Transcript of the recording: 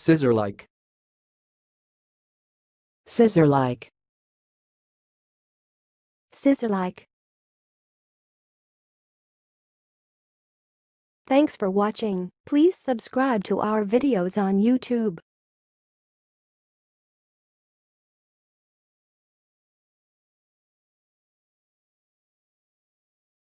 Scissorlike. Scissorlike. Scissorlike. Thanks for watching. Please subscribe to our videos on YouTube.